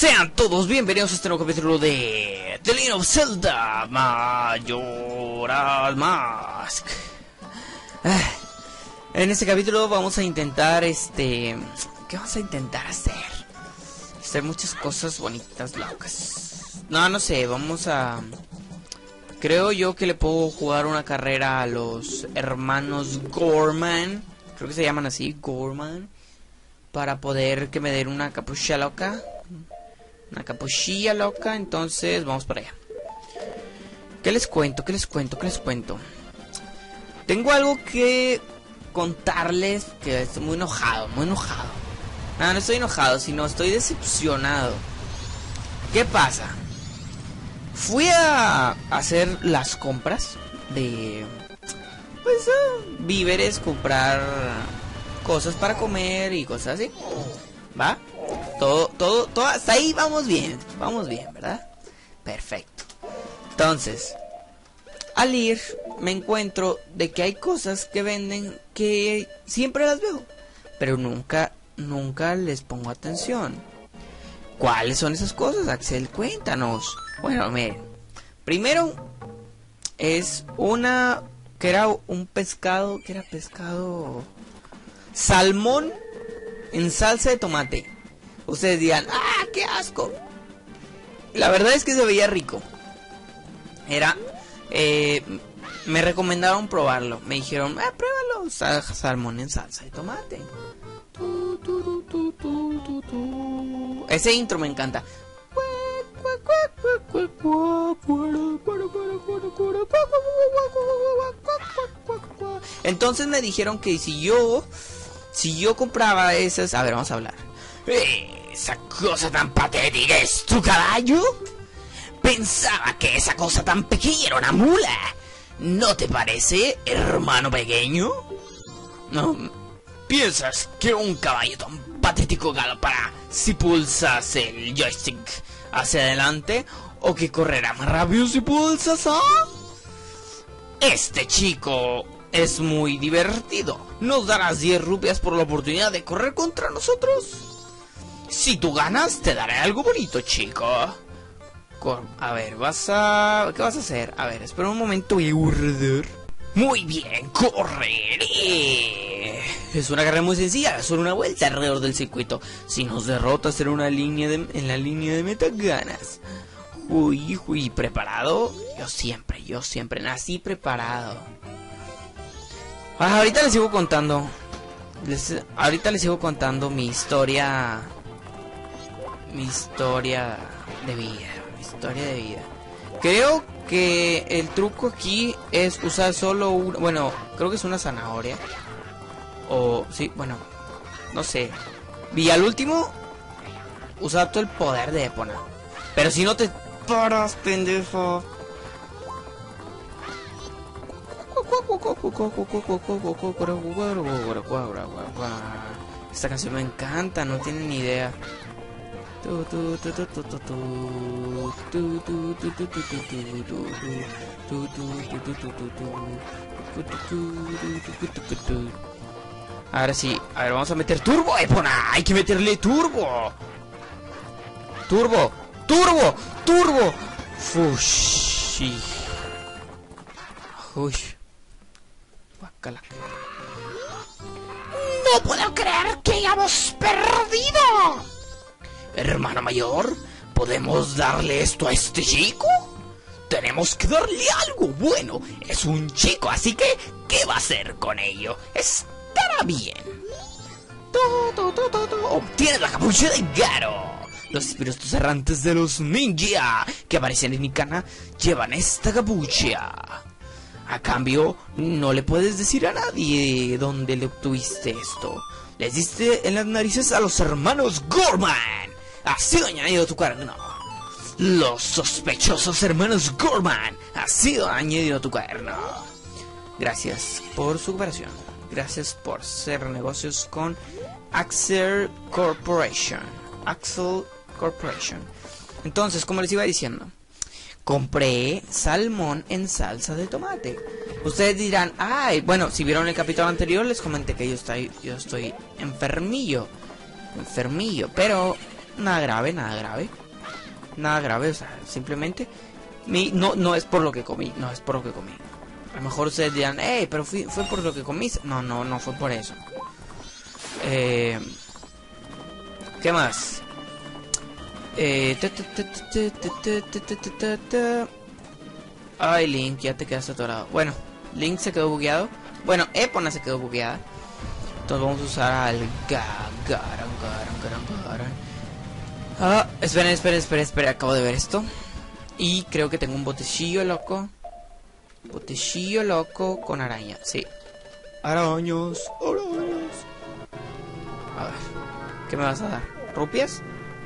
Sean todos bienvenidos a este nuevo capítulo de The Legend of Zelda Majora's Mask. En este capítulo vamos a intentar ¿qué vamos a intentar hacer? Hacer muchas cosas bonitas, locas. No sé, vamos a... Creo yo que le puedo jugar una carrera a los hermanos Gorman. Creo que se llaman así, Gorman. Para poder que me den una capucha loca. Una capuchilla loca. Entonces vamos para allá. ¿Qué les cuento? Tengo algo que contarles. Que estoy muy enojado. No estoy enojado, sino estoy decepcionado. ¿Qué pasa? Fui a hacer las compras de... Pues víveres, comprar cosas para comer y cosas así. ¿Va? Todo, hasta ahí vamos bien, ¿verdad? Perfecto. Entonces, al ir me encuentro de que hay cosas que venden que siempre las veo, pero nunca les pongo atención. ¿Cuáles son esas cosas, Axel? Cuéntanos. Bueno, miren. Primero es una que era un pescado, salmón en salsa de tomate. Ustedes dirán, ¡ah, qué asco! La verdad es que se veía rico. Me recomendaron probarlo. Me dijeron, pruébalo, salmón en salsa de tomate. Ese intro me encanta. Entonces me dijeron que si yo compraba esas... A ver, vamos a hablar. ¿Esa cosa tan patética es tu caballo? Pensaba que esa cosa tan pequeña era una mula. ¿No te parece, hermano pequeño? ¿No? ¿Piensas que un caballo tan patético galopará si pulsas el joystick hacia adelante? ¿O que correrá más rápido si pulsas A? Este chico es muy divertido. ¿Nos darás 10 rupias por la oportunidad de correr contra nosotros? Si tú ganas, te daré algo bonito, chico. A ver, ¿qué vas a hacer? A ver, espera un momento, voy a guardar. Muy bien, correré. Es una carrera muy sencilla, solo una vuelta alrededor del circuito. Si nos derrotas en la línea de meta, ganas. Uy, ¿preparado? Yo siempre nací preparado. Ahorita les sigo contando. Mi historia de vida. Creo que el truco aquí es usar solo una... Bueno, creo que es una zanahoria. O... sí, bueno, no sé. Y al último, usar todo el poder de Epona. Pero si no te paras, pendejo. Esta canción me encanta, no tienen ni idea. Ahora sí, a ver, vamos a meter turbo, Epona. Hay que meterle turbo. Turbo. Fushi. Uy. Guácala. No puedo creer que hayamos perdido. Hermano mayor, ¿podemos darle esto a este chico? Tenemos que darle algo bueno. Es un chico, así que ¿qué va a hacer con ello? Estará bien. Obtiene la capucha de Garo. Los espíritus errantes de los ninja que aparecen en Ikana llevan esta capucha. A cambio, no le puedes decir a nadie dónde le obtuviste esto. Les diste en las narices a los hermanos Gorman. Ha sido añadido a tu cuaderno. Los sospechosos hermanos Gorman ha sido añadido a tu cuaderno. Gracias por su cooperación. Gracias por hacer negocios con Axel Corporation. Entonces, como les iba diciendo, compré salmón en salsa de tomate. Ustedes dirán, ay, bueno, si vieron el capítulo anterior les comenté que yo estoy enfermillo, pero Nada grave, nada grave. Nada grave, o sea, simplemente... No es por lo que comí, no es por lo que comí. A lo mejor ustedes dirán, hey, pero fue por lo que comiste. No fue por eso. ¿Qué más? Ay, Link, ya te quedaste atorado. Bueno, Link se quedó bugueado. Bueno, Epona se quedó bugueada. Entonces vamos a usar al Garan. Ah, espera, acabo de ver esto. Y creo que tengo un botecillo loco. Botecillo loco con araña, sí. Arañas. A ver, ¿qué me vas a dar? ¿Rupias?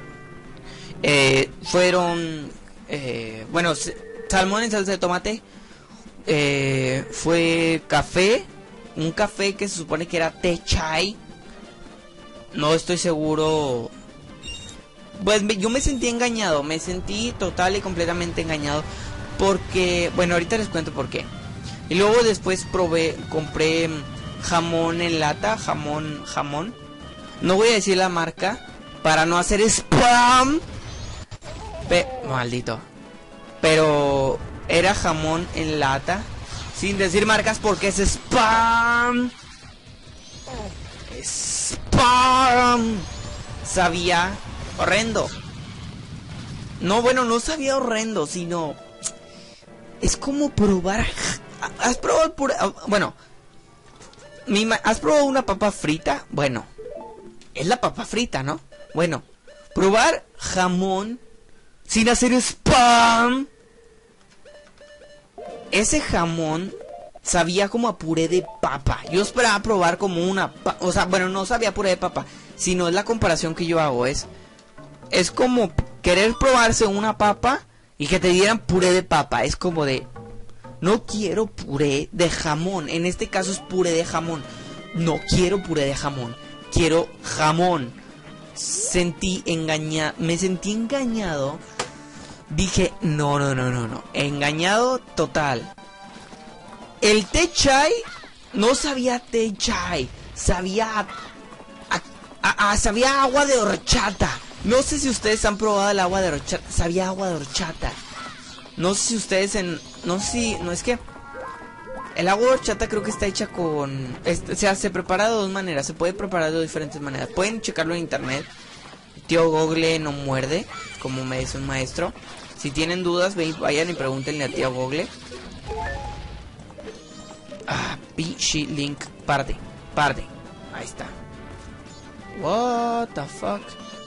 Fueron... bueno, salmón en salsa de tomate. Fue café. Un café que se supone que era té chai. No estoy seguro. Pues yo me sentí engañado. Me sentí total y completamente engañado. Porque, bueno, ahorita les cuento por qué. Y luego después compré jamón en lata. Jamón. No voy a decir la marca para no hacer spam. Maldito. Pero era jamón en lata. Sin decir marcas porque es spam. Spam. Sabía horrendo. No, bueno, no sabía horrendo, sino... Es como probar... ¿Has probado bueno, ¿has probado una papa frita? Bueno, es la papa frita, ¿no? Bueno, probar jamón sin hacer spam. Ese jamón sabía como a puré de papa. Yo esperaba probar como una... O sea, bueno, no sabía puré de papa, sino es la comparación que yo hago. Es como querer probarse una papa y que te dieran puré de papa. Es como de... No quiero puré de jamón. En este caso es puré de jamón. No quiero puré de jamón. Quiero jamón. Me sentí engañado. Dije, no. Engañado total. El té chai no sabía té chai. Sabía sabía agua de horchata. No sé si ustedes han probado el agua de horchata. Sabía agua de horchata. No sé si ustedes no es que el agua de horchata creo que está hecha con... o sea, se prepara de dos maneras. Se puede preparar de diferentes maneras. Pueden checarlo en internet. Tío Google no muerde, como me dice un maestro. Si tienen dudas, vayan y pregúntenle a tío Google. Pichi Link, párate. Ahí está. What the fuck.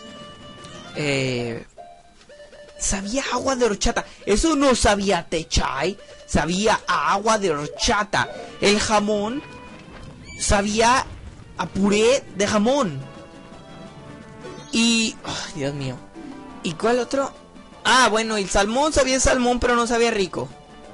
Sabía agua de horchata. Eso no sabía té chai. Sabía a agua de horchata. El jamón sabía a puré de jamón. Y... oh, Dios mío. ¿Y cuál otro? Bueno, el salmón sabía salmón, pero no sabía rico.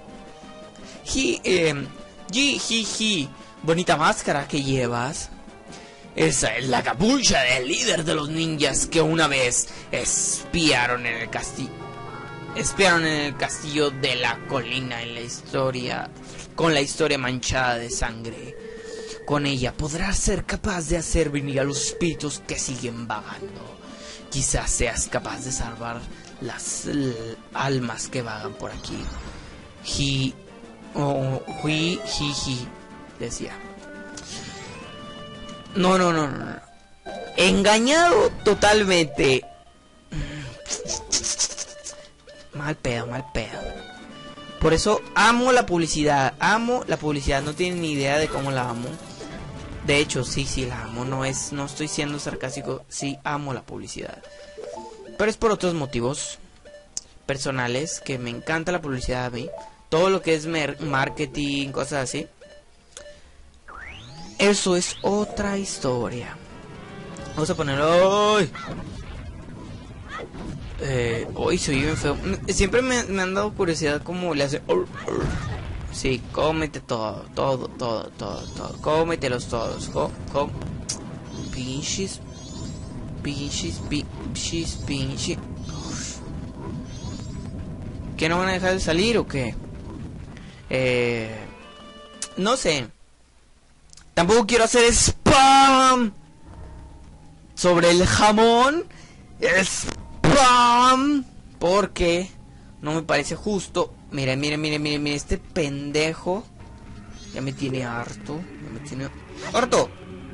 Bonita máscara que llevas. Esa es la capucha del líder de los ninjas que una vez espiaron en el castillo. Espiaron en el castillo de la colina en la historia. Con la historia manchada de sangre. Con ella podrás ser capaz de hacer venir a los espíritus que siguen vagando. Quizás seas capaz de salvar las almas que vagan por aquí. Decía. No. Engañado totalmente. Mal pedo. Por eso amo la publicidad. No tienen ni idea de cómo la amo. De hecho, sí la amo. No estoy siendo sarcástico. Sí amo la publicidad. Pero es por otros motivos personales. Que me encanta la publicidad a mí. Todo lo que es marketing, cosas así. Eso es otra historia. Vamos a ponerlo. Hoy soy bien feo. Siempre me han dado curiosidad cómo le hace. Sí, cómete todo. Cómetelos todos. Pinches. ¿Qué no van a dejar de salir o qué? No sé. Tampoco quiero hacer spam sobre el jamón spam, porque no me parece justo. Miren, este pendejo ya me tiene harto. ¡Harto!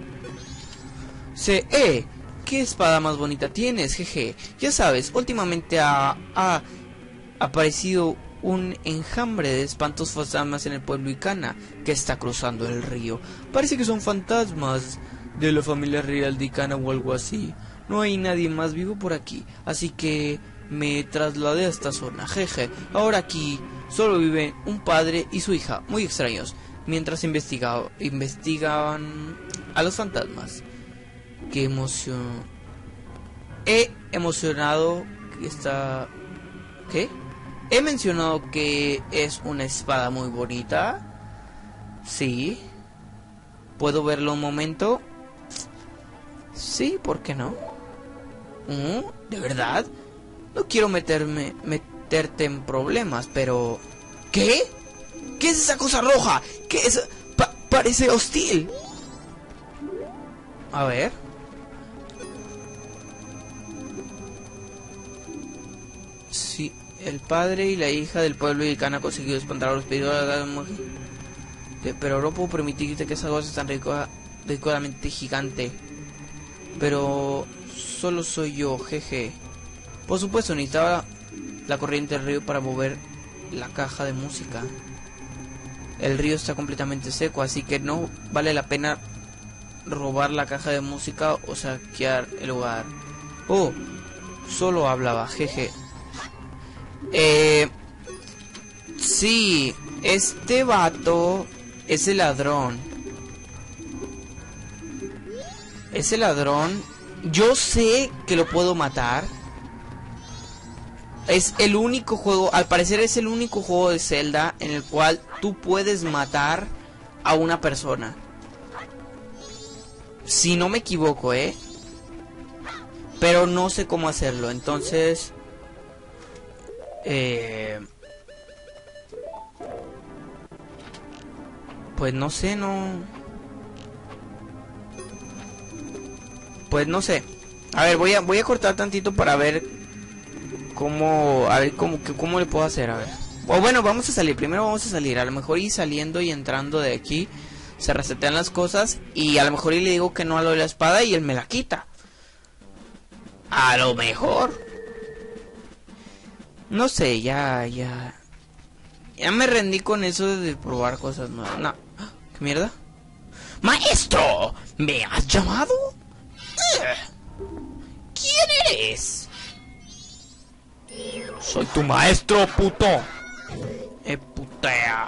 ¿Qué espada más bonita tienes, jeje? Ya sabes, últimamente ha aparecido un enjambre de espantos fantasmas en el pueblo Icana que está cruzando el río. Parece que son fantasmas de la familia real de Icana o algo así. No hay nadie más vivo por aquí, así que me trasladé a esta zona, jeje. Ahora aquí solo viven un padre y su hija, muy extraños, mientras investigaban a los fantasmas. Qué emoción. He emocionado que está... ¿Qué? He mencionado que es una espada muy bonita. Sí. ¿Puedo verlo un momento? Sí, ¿por qué no? ¿De verdad? No quiero meterte en problemas, pero... ¿Qué? ¿Qué es esa cosa roja? ¿Qué es? Parece hostil. A ver. Sí, el padre y la hija del pueblo Icana han conseguido espantar a los pedidos de la mujer. Pero no puedo permitirte que esa cosa es tan ridículamente gigante. Pero solo soy yo, jeje. Por supuesto, necesitaba la corriente del río para mover la caja de música. El río está completamente seco, así que no vale la pena robar la caja de música o saquear el lugar. Oh, solo hablaba, jeje. Sí, este vato es el ladrón. Ese ladrón, yo sé que lo puedo matar. Es el único juego, al parecer es el único juego de Zelda en el cual tú puedes matar a una persona. Si no me equivoco, pero no sé cómo hacerlo, entonces... Pues no sé, Pues no sé. A ver, voy a cortar tantito para ver cómo le puedo hacer, a ver. O bueno, vamos a salir, primero vamos a salir. A lo mejor ir saliendo y entrando de aquí se resetean las cosas y a lo mejor y le digo que no a lo de la espada y él me la quita. A lo mejor. No sé, ya me rendí con eso de probar cosas nuevas. No. ¿Qué mierda? ¡Maestro! ¿Me has llamado? ¿Quién eres? Soy tu maestro, puto. Putea.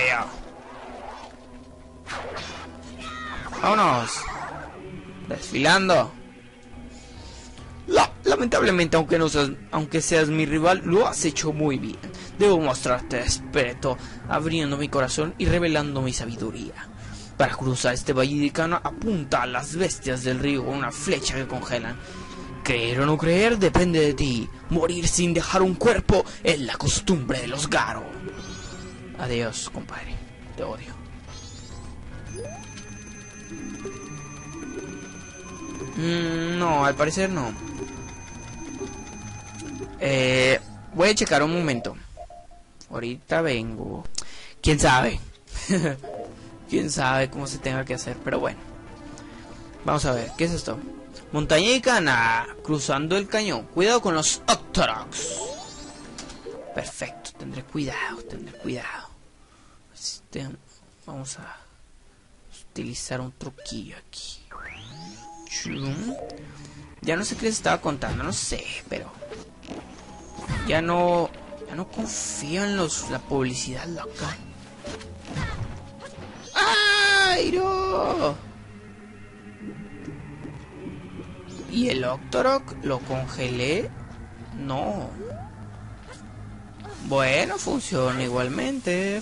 Vámonos. Desfilando. Lamentablemente, aunque seas mi rival, lo has hecho muy bien. Debo mostrarte respeto, abriendo mi corazón y revelando mi sabiduría. Para cruzar este valle de Icana, apunta a las bestias del río con una flecha que congelan. Creer o no creer depende de ti. Morir sin dejar un cuerpo es la costumbre de los Garo. Adiós, compadre. Te odio. No, al parecer no. Voy a checar un momento. Ahorita vengo. ¿Quién sabe? ¿Quién sabe cómo se tenga que hacer? Pero bueno. Vamos a ver. ¿Qué es esto? Montaña Icana. Cruzando el cañón. Cuidado con los Octoroks. Perfecto. Tendré cuidado. Vamos a utilizar un truquillo aquí. Ya no sé qué les estaba contando. No sé, pero... Ya no confío en la publicidad loca. ¡Ay, no! ¿Y el Octorok lo congelé? No. Bueno, funciona igualmente.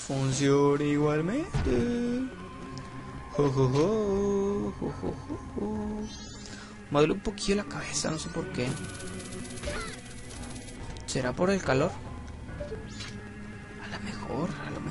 Me duele un poquillo la cabeza, no sé por qué. ¿Será por el calor? A lo mejor.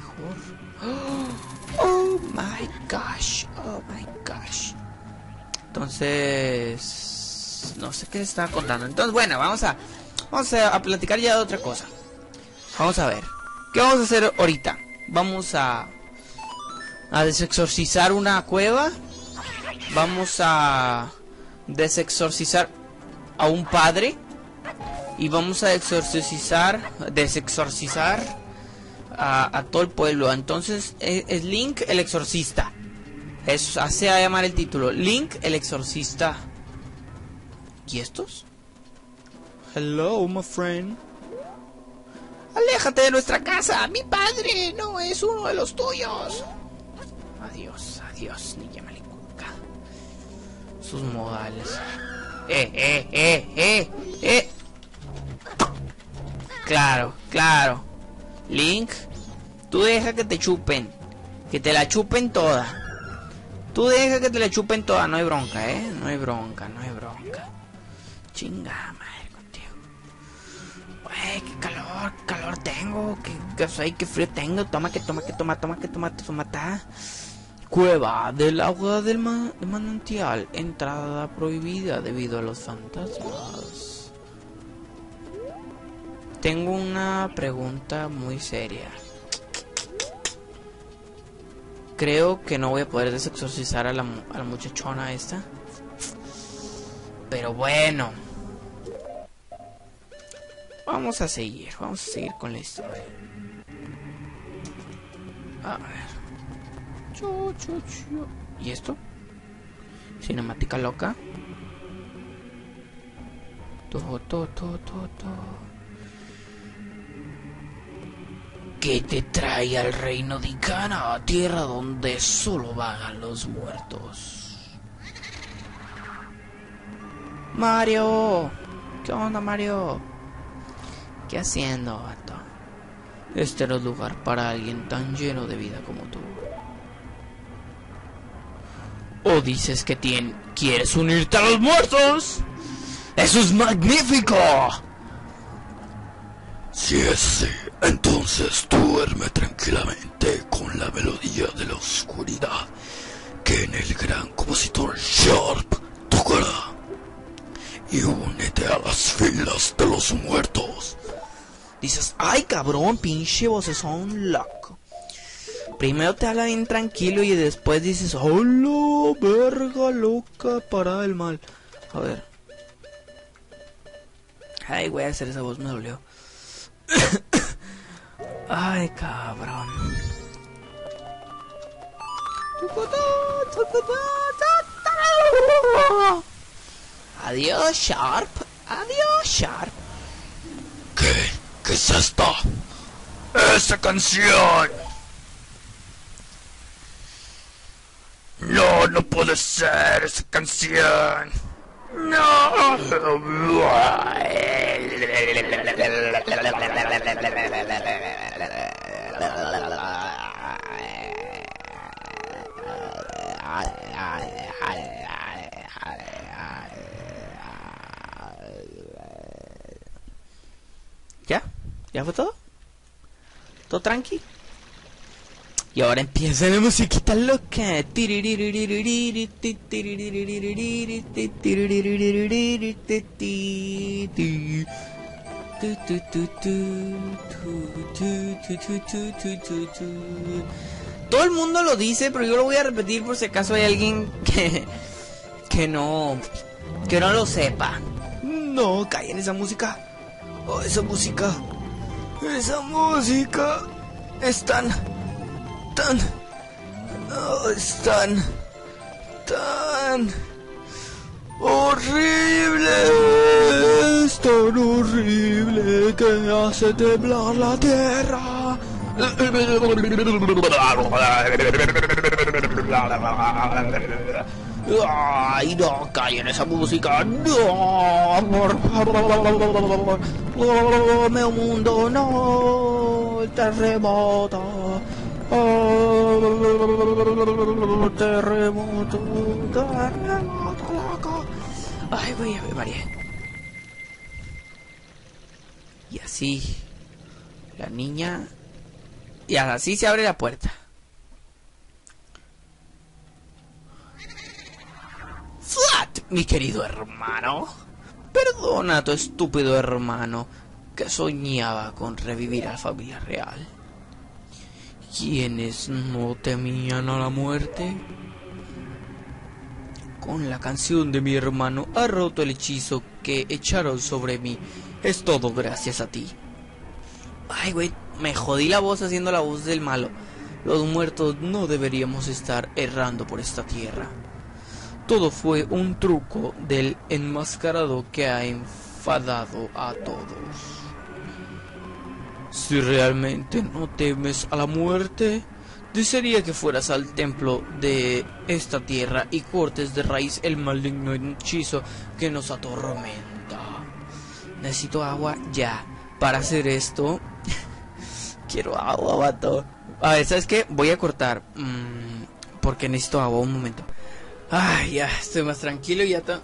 Oh my gosh. Entonces... No sé qué les estaba contando. Entonces, bueno, vamos a platicar ya de otra cosa. Vamos a ver. ¿Qué vamos a hacer ahorita? Vamos a desexorcizar una cueva. Vamos a desexorcizar a un padre. Y vamos a desexorcizar a todo el pueblo. Entonces es Link el exorcista. Eso hace a llamar el título, Link el exorcista. ¿Y estos? Hello, my friend. Aléjate de nuestra casa. Mi padre no es uno de los tuyos. Adiós, adiós, niña malicuca. Sus modales. Claro, claro. Link, tú deja que te chupen. Que te la chupen toda. Tú deja que te la chupen toda. No hay bronca, no hay bronca, no hay bronca. Chinga madre contigo. Güey, qué calor tengo. Qué frío tengo. Toma. Cueva del agua del manantial. Entrada prohibida debido a los fantasmas. Tengo una pregunta muy seria. Creo que no voy a poder desexorcizar a la muchachona esta. Pero bueno. Vamos a seguir con la historia. A ver. ¿Y esto? Cinemática loca. ¿Qué te trae al reino de Ikana, tierra donde solo vagan los muertos? Mario, ¿qué onda, Mario? ¿Qué haciendo, vato? Este no es lugar para alguien tan lleno de vida como tú. ¿O dices que quieres unirte a los muertos? ¡Eso es magnífico! Si es así, entonces duerme tranquilamente con la melodía de la oscuridad que en el gran compositor Sharp tocará. Y únete a las filas de los muertos. Dices, ay cabrón, pinche vocesón loco. Primero te habla bien tranquilo y después dices, hola, verga loca, parada del mal. A ver. Ay, voy a hacer esa voz, me dolió. Ay, cabrón. Adiós, Sharp. Adiós, Sharp. ¿Qué es esta? ¡Esa canción! No puede ser esa canción. No. ¿Ya? ¿Ya fue todo? ¿Todo tranqui? Y ahora empieza la musiquita loca. Todo el mundo lo dice, pero yo lo voy a repetir por si acaso hay alguien que no lo sepa. No, callen esa música. Oh, esa música es tan horrible, es tan horrible que hace temblar la tierra. Ay, no, callen esa música. No, por favor. Oh, meu mundo, no. El terremoto. Oh, terremoto, loco. Ay, voy a ver, María. Y así, la niña. Y así se abre la puerta. ¡Flat! mi querido hermano. Perdona a tu estúpido hermano que soñaba con revivir a la familia real. ¿Quiénes no temían a la muerte? Con la canción de mi hermano ha roto el hechizo que echaron sobre mí. Es todo gracias a ti. Ay, güey, me jodí la voz haciendo la voz del malo. Los muertos no deberíamos estar errando por esta tierra. Todo fue un truco del enmascarado que ha enfadado a todos. Si realmente no temes a la muerte, desearía que fueras al templo de esta tierra y cortes de raíz el maligno hechizo que nos atormenta. Necesito agua ya. Para hacer esto, quiero agua, vato. A ver, ¿sabes qué? Voy a cortar. Porque necesito agua, un momento. Ay, ya estoy más tranquilo y ya está.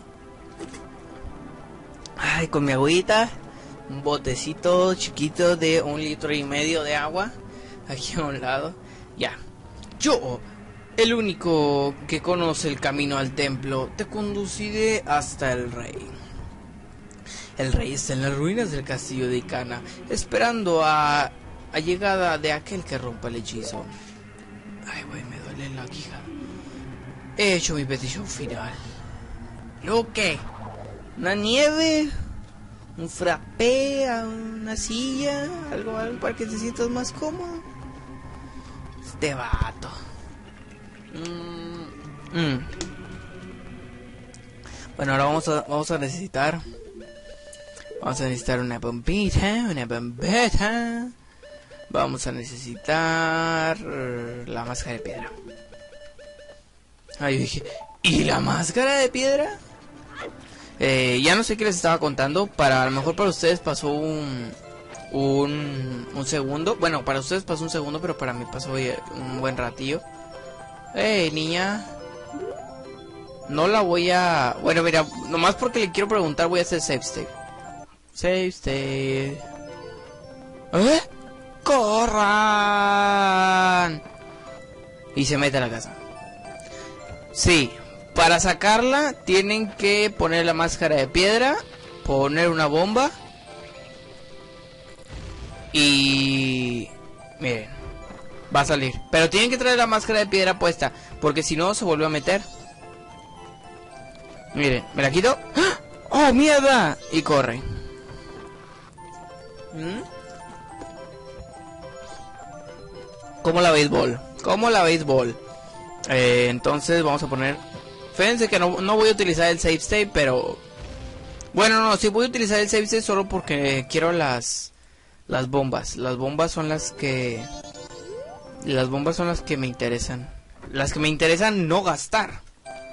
Ay, con mi agüita. Un botecito chiquito de 1,5 litros de agua. Aquí a un lado. Ya. Yo, el único que conoce el camino al templo, te conduciré hasta el rey. El rey está en las ruinas del castillo de Icana, esperando a llegada de aquel que rompa el hechizo. Ay, güey, me duele la quija. He hecho mi petición final. ¿Lo qué? ¿Una nieve? ¿Un frappé? ¿Una silla? ¿Algo para que te sientas más cómodo? Este vato. Bueno, ahora vamos a necesitar... Vamos a necesitar una bombita, Vamos a necesitar la máscara de piedra. Ay, yo dije, ¿y la máscara de piedra? Ya no sé qué les estaba contando. A lo mejor para ustedes pasó un segundo. Bueno, para ustedes pasó un segundo, pero para mí pasó un buen ratillo. Niña. No la voy a... Bueno, mira, nomás porque le quiero preguntar voy a hacer save state. Save state. ¡Corran! Y se mete a la casa. Sí, para sacarla tienen que poner la máscara de piedra, poner una bomba y... miren, va a salir. Pero tienen que traer la máscara de piedra puesta, porque si no se vuelve a meter. Miren, me la quito. ¡Oh, mierda! Y corre. Como la béisbol. Como la béisbol. Entonces vamos a poner... Fíjense que no voy a utilizar el save state, pero... Bueno, no, sí voy a utilizar el save state solo porque quiero las bombas. Las bombas son las que... Las bombas son las que me interesan. Las que me interesan no gastar.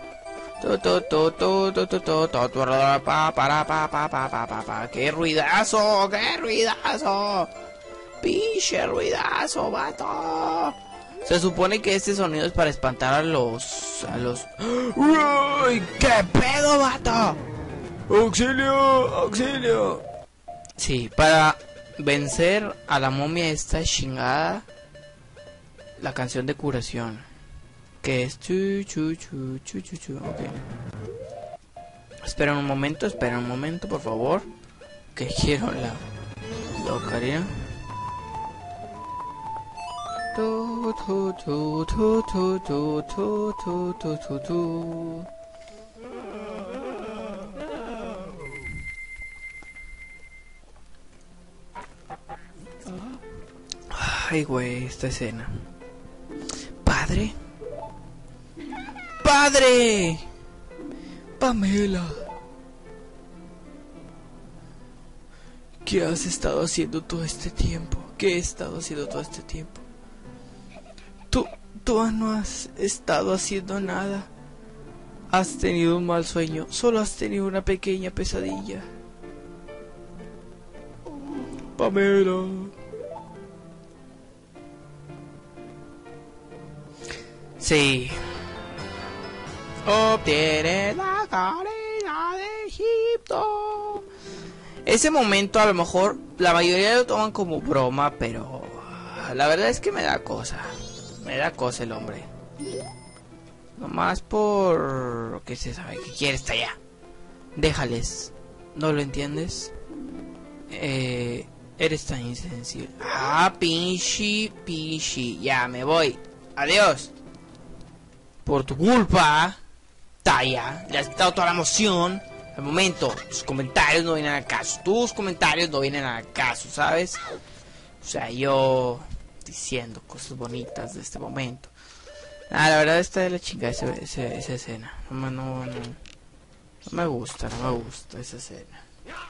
¡Qué ruidazo! ¡Qué ruidazo! ¡Pinche ruidazo, vato! Se supone que este sonido es para espantar a los... ¡Uy! ¡Qué pedo, vato! ¡Auxilio! ¡Auxilio! Sí, para vencer a la momia esta chingada, la canción de curación, que es chu chu chu chu chu chu. Okay. Espera un momento, por favor, que quiero la ocarina. Tu, tu, tu, tu, tu, tu, tu, tu, tu, tu, tu. Ay, güey, esta escena. ¿Padre? ¡Padre! Pamela. ¿Qué has estado haciendo todo este tiempo? ¿Qué he estado haciendo todo este tiempo? Tú no has estado haciendo nada. Has tenido un mal sueño. Solo has tenido una pequeña pesadilla. Pamela. Sí. Obtiene la carina de Egipto. Ese momento a lo mejor la mayoría lo toman como broma, pero la verdad es que me da cosa. Me da cosa el hombre. Nomás por... ¿Qué se sabe? ¿Qué quiere estar allá? Déjales. ¿No lo entiendes? Eres tan insensible. Ah, pinche. Ya, me voy. Adiós. Por tu culpa. Taya. Le has quitado toda la emoción. Al momento, tus comentarios no vienen al caso. Tus comentarios no vienen al caso, ¿sabes? O sea, yo diciendo cosas bonitas de este momento. Ah, la verdad está de la chingada esa escena. No me gusta esa escena.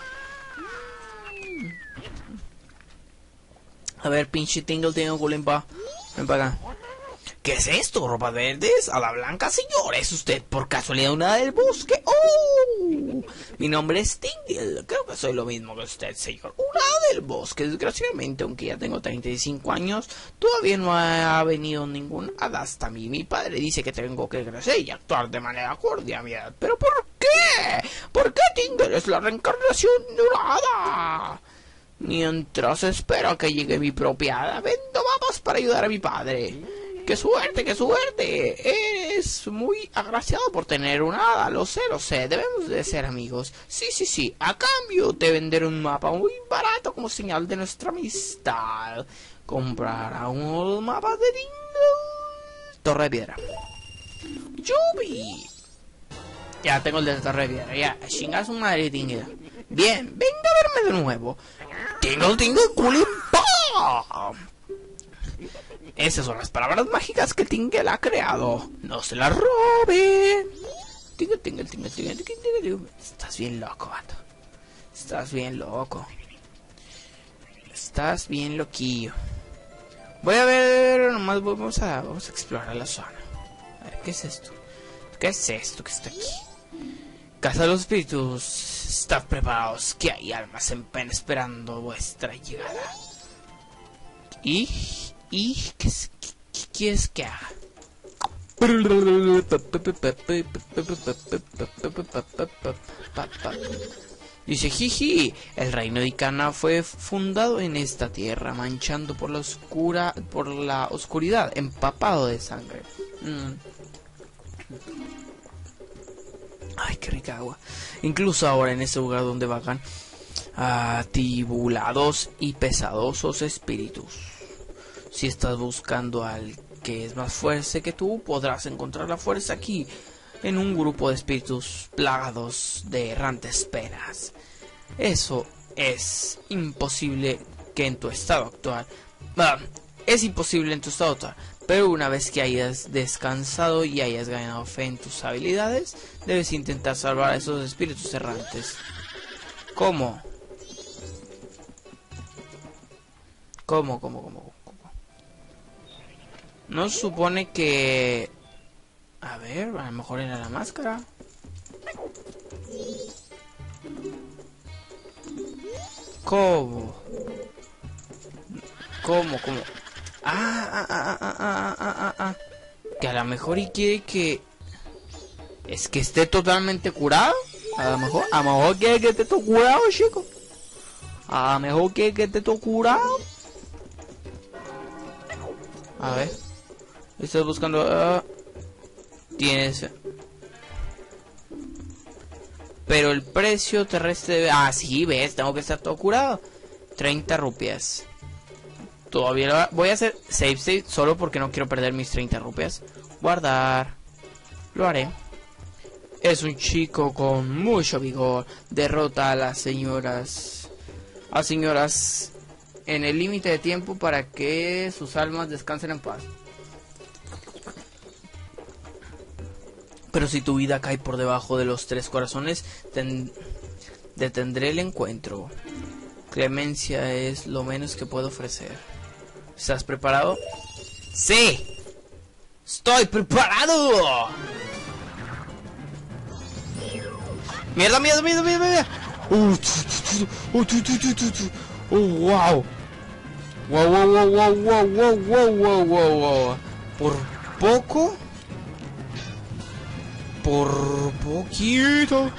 A ver, pinche Tingle Gulimpa. Ven para acá. ¿Qué es esto? ¿Ropas verdes? A la blanca, señor. ¿Es usted por casualidad una del bosque? ¡Oh! Mi nombre es Tingle. Creo que soy lo mismo que usted, señor. Una del bosque. Desgraciadamente, aunque ya tengo 35 años, todavía no ha venido ningún hada hasta mí. Mi padre dice que tengo que crecer y actuar de manera cordial a mi edad. ¿Pero por qué? ¿Por qué Tingle es la reencarnación de una hada? Mientras espero a que llegue mi propia hada, vendo babas para ayudar a mi padre. ¡Qué suerte, qué suerte! Eres muy agraciado por tener una hada, lo sé. Debemos de ser amigos. Sí. A cambio te venderé un mapa muy barato como señal de nuestra amistad. Comprará unos mapas de Tingle. Torre de Piedra. ¡Yubi! Ya tengo el de Torre de Piedra, ya. Chinga su madre, Tingle. Bien, venga a verme de nuevo. Tingle, Gulimpa. Esas son las palabras mágicas que Tingle ha creado. No se las robe. Tingle. Estás bien loco, vato. Estás bien loco. Estás bien loquillo. Voy a ver, nomás vamos a explorar la zona. A ver, ¿qué es esto? ¿Qué es esto que está aquí? Casa de los espíritus. Estad preparados, que hay almas en pena esperando vuestra llegada. ¿Y qué quieres que haga? Dice, jiji, el reino de Icana fue fundado en esta tierra, manchando por la oscuridad, empapado de sangre. Ay, qué rica agua. Incluso ahora en ese lugar donde vagan atibulados y pesadosos espíritus. Si estás buscando al que es más fuerte que tú, podrás encontrar la fuerza aquí, en un grupo de espíritus plagados de errantes penas. Eso es imposible que en tu estado actual. Es imposible en tu estado actual. Pero una vez que hayas descansado y hayas ganado fe en tus habilidades, debes intentar salvar a esos espíritus errantes. ¿Cómo? ¿Cómo? No se supone que... A ver, a lo mejor era la máscara. ¿Cómo? Que a lo mejor y quiere que... Es que esté totalmente curado. A lo mejor quiere que esté todo curado, chico. A lo mejor quiere que esté todo curado. A ver. Estás buscando... Tienes... Pero el precio terrestre... sí, ves, tengo que estar todo curado. 30 rupias. Todavía voy a hacer save state solo porque no quiero perder mis 30 rupias. Guardar. Lo haré. Es un chico con mucho vigor. Derrota a las señoras. A señoras en el límite de tiempo para que sus almas descansen en paz. Pero si tu vida cae por debajo de los 3 corazones, detendré el encuentro. Clemencia es lo menos que puedo ofrecer. ¿Estás preparado? ¡Sí! ¡Estoy preparado! ¡Mierda! ¡Wow! ¡Wow! Por poco... Por poquito.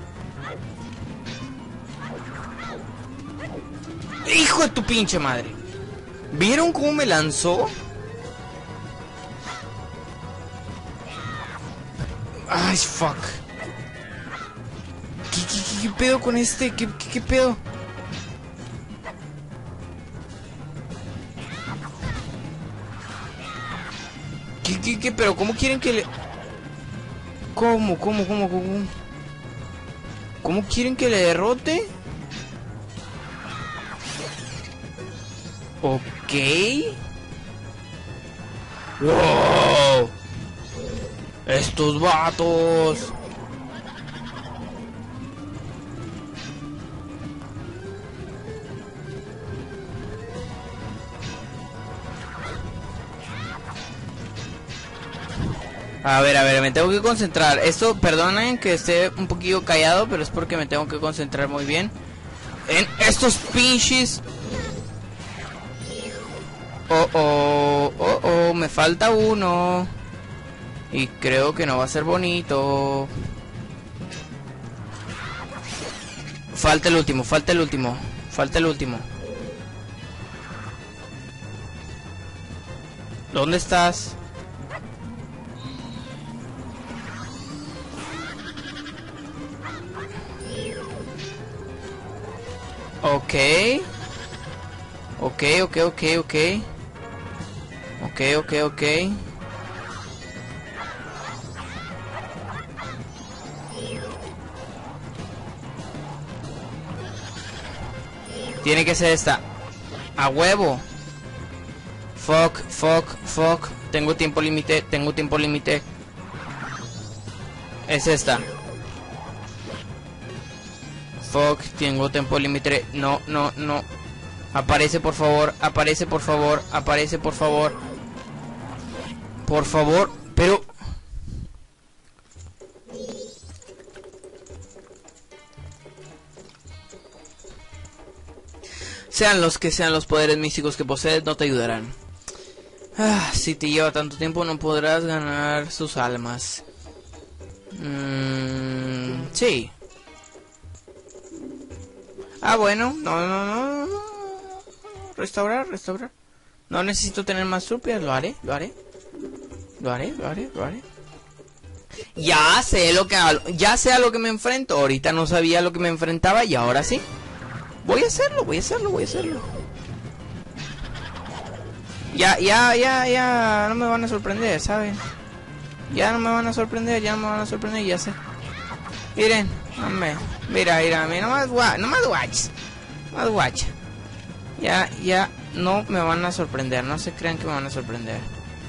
¡Hijo de tu pinche madre! ¿Vieron cómo me lanzó? Ay, fuck. ¿Qué pedo con este? ¿Qué pedo? ¿Qué? Pero ¿cómo quieren que le...? ¿Cómo quieren que le derrote? Ok. ¡Wow! Estos vatos. A ver, me tengo que concentrar. Esto, perdonen que esté un poquito callado, pero es porque me tengo que concentrar muy bien en estos pinches. Oh, me falta uno. Y creo que no va a ser bonito. Falta el último. ¿Dónde estás? Ok. Tiene que ser esta. A huevo. Fuck. Tengo tiempo límite. Es esta. Fuck, tengo tiempo límite. No. Aparece, por favor. Por favor, pero... Sean los que sean los poderes místicos que posees, no te ayudarán. Si te lleva tanto tiempo, no podrás ganar sus almas. Sí. Bueno, no. Restaurar. No necesito tener más rupias, lo haré. Ya sé a lo que me enfrento. Ahorita no sabía a lo que me enfrentaba y ahora sí. Voy a hacerlo. Ya no me van a sorprender, ¿saben? Ya no me van a sorprender, ya sé. Miren, hombre. Mira, nomás watch. Ya no me van a sorprender, no se crean que me van a sorprender.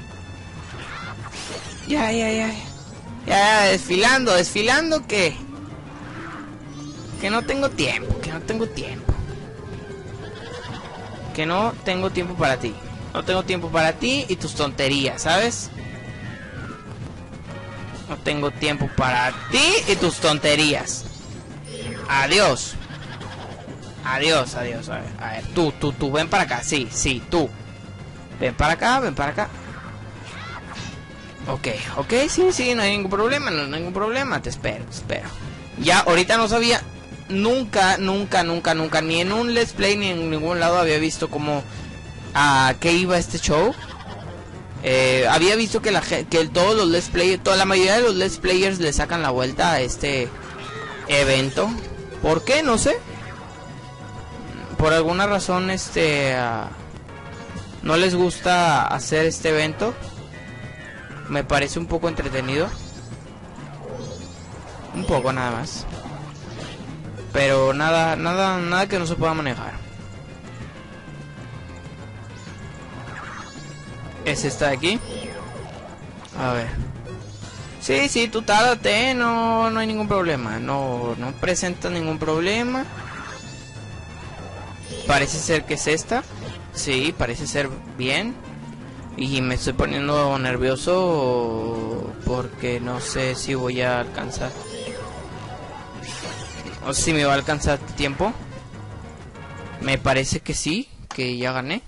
Ya, desfilando, ¿qué? Que no tengo tiempo. Que no tengo tiempo para ti. No tengo tiempo para ti y tus tonterías, ¿sabes? No tengo tiempo para ti y tus tonterías. Adiós. A ver, tú, ven para acá. Sí, tú. Ven para acá. Ok, sí, no hay ningún problema, te espero. Ya, ahorita no sabía, nunca, ni en un let's play ni en ningún lado había visto como a qué iba este show. Había visto que todos los let's players, la mayoría de los let's players le sacan la vuelta a este evento. ¿Por qué? No sé. Por alguna razón no les gusta hacer este evento. Me parece un poco entretenido. Un poco nada más. Pero nada que no se pueda manejar. Es esta de aquí. A ver. Sí, tú tárdate, no hay ningún problema. No presenta ningún problema. Parece ser que es esta. Sí, parece ser bien. Y me estoy poniendo nervioso porque no sé si voy a alcanzar. O si me va a alcanzar tiempo. Me parece que sí, que ya gané.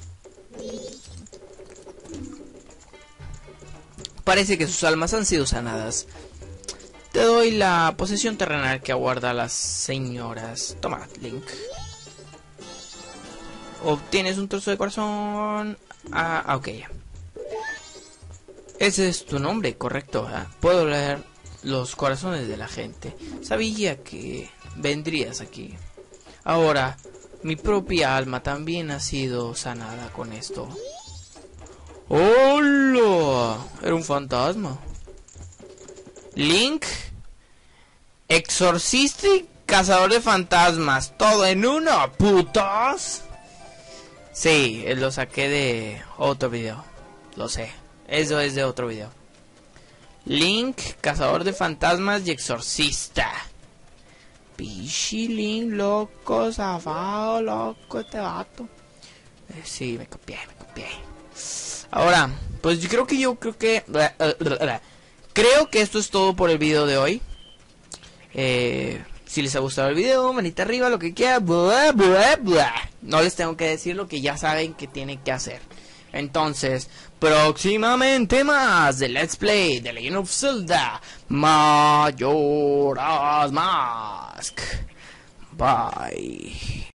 Parece que sus almas han sido sanadas. Te doy la posesión terrenal que aguarda a las señoras. Toma, Link. obtienes un trozo de corazón. Ok. Ese es tu nombre, correcto. Puedo leer los corazones de la gente. Sabía que vendrías aquí. Ahora, mi propia alma también ha sido sanada con esto. ¡Hola! Era un fantasma. Link, exorcista y cazador de fantasmas. Todo en uno, putos. Sí, lo saqué de otro video. Lo sé. Eso es de otro video. Link, cazador de fantasmas y exorcista. Pichi Link, loco, zafado, loco este vato. Sí, me copié. Ahora, pues yo creo que esto es todo por el video de hoy. Si les ha gustado el video, manita arriba, lo que quiera. No les tengo que decir lo que ya saben que tienen que hacer. Entonces, próximamente más de Let's Play de Legend of Zelda Majora's Mask. Bye.